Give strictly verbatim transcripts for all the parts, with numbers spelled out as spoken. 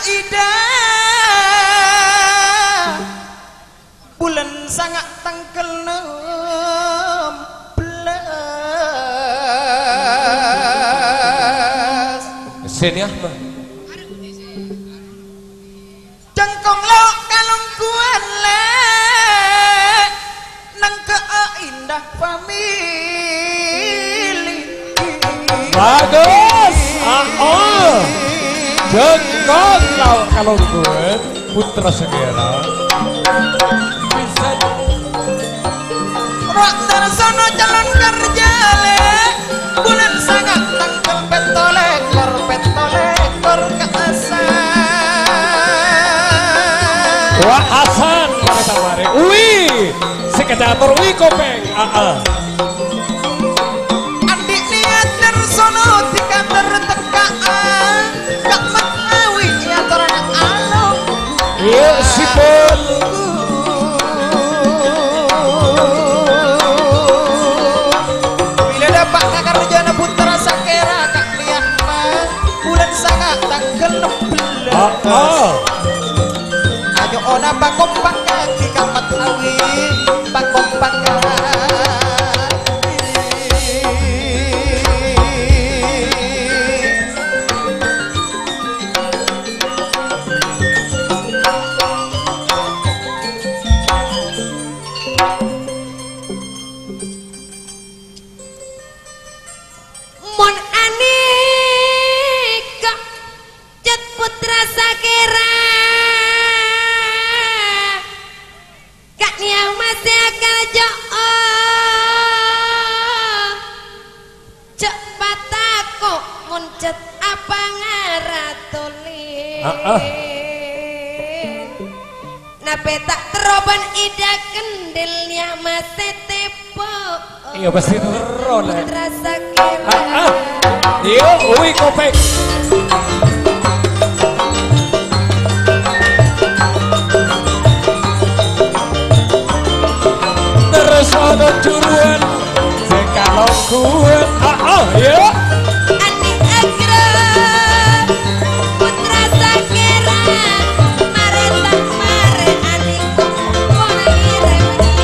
ida bulan sangat tanggal enam belas sini ah jengkong lo kalung kuan le nang ke indah family bagus ah oh jengkong lo kalung kuan putra segera bisa Rak Darsono calon kerja le bulan sangat tanggal petole kor petole kor ke asan wah asan kita mari wih sekedator wih kopeng ah ah adik niat Darsono tika tertekaan gak mengawin ya torang along iya sipol Pak Kakarjana Putra Sakera kak lihat mah bulan sangat tanggal enam belas ah, ah. ayo ona pakompak kaki kamat awi pakompak Mon Anika Jet Putra Sakera Kak Niang masih akal jo Cek patako Mon Jet apa ngaratulin Ah, ah. Nape tak teroban ida kendilnya masih tepo iya pasti teron eh. Putra Sakera ah, ah. iya wih kopeng terus ada curuan sekalong kuat ah ah iya Andi Agra Putra Sakera mare tak mare Andi kumpul ire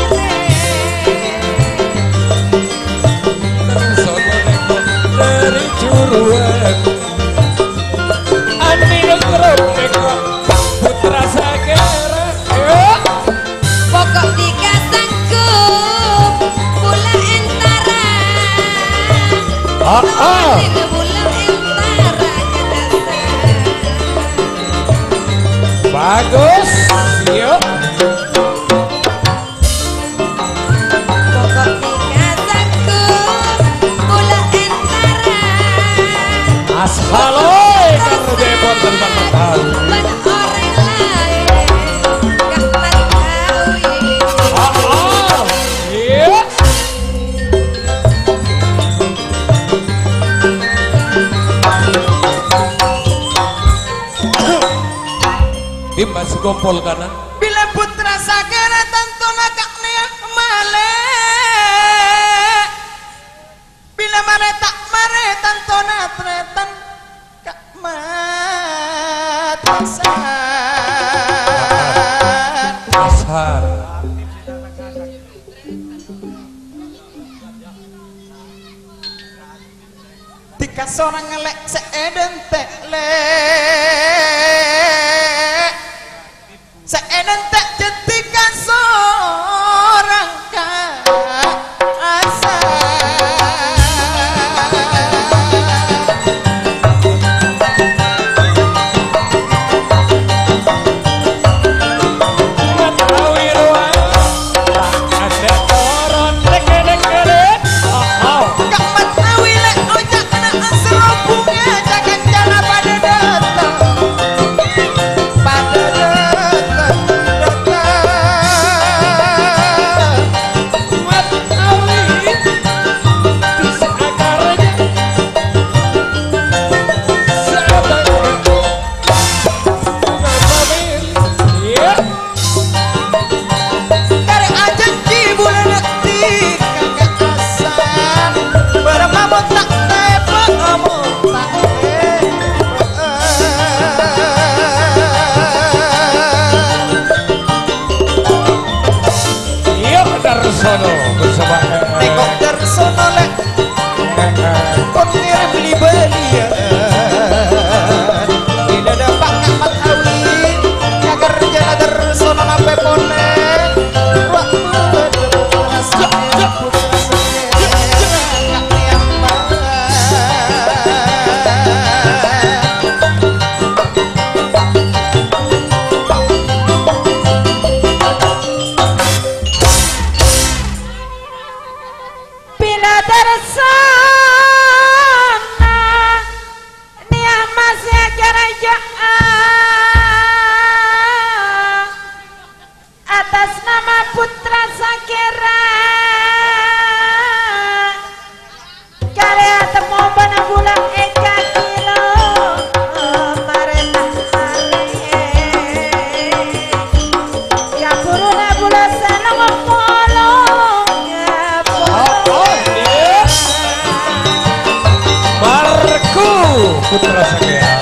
terus ada nengok dari curuan andi nengok nengok putra Sakera iya pokok tiga sanggup pula entara ah ah tiga pula entara kedasa bagus iya pokok tiga sanggup pula entara ashaloy karena depot tentang tahu ban orang lain gak mengetahui ah ah iya Dimas gompol kanan bila Putra Sakera tanto nakak niat male bila mare tak mare tanto natretan kak matasan asar tika seorang ngelek seeden tekle seeden tek jetika seorang kak asal mengetahui ruang tak ada toron dek-dek-dek ah ah kak matawi lek ojak kena asal bunga jangan jalan pada datang kira beli-belian tidak ada pakai matawi agar jana tersono nape pole waktu rasanya putra segera gak niaman. Bila tersana niat masih kerajaan atas nama putra Sakera karya temu bana bulan eka kilo maretah mare ya buruna bulan senang polong ya Marku putra Sakera.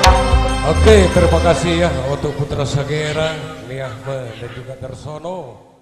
Oke, terima kasih ya untuk Putra Sakera, Liahma dan juga Darsono.